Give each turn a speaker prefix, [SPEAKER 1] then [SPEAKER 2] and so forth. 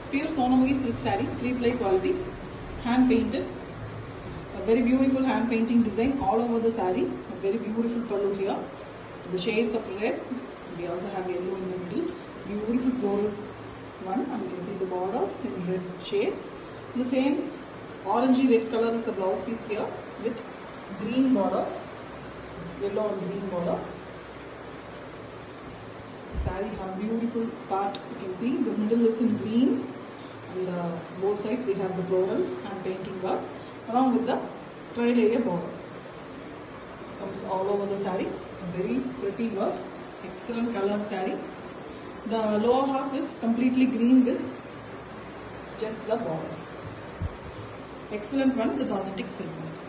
[SPEAKER 1] Pure Sonamuri silk saree, 3-ply quality, hand painted. A very beautiful hand painting design all over the saree. A very beautiful pallu here. The shades of red. We also have yellow in the middle. Beautiful floral one, and you can see the borders in red shades. The same orangey red color is the blouse piece here with green borders, yellow and green border. The saree have beautiful part. You can see the middle is in green, and both sides we have the floral and painting works along with the tri-layer border. This comes all over the saree. A very pretty work, excellent color saree. The lower half is completely green with just the borders. Excellent one with authentic silk.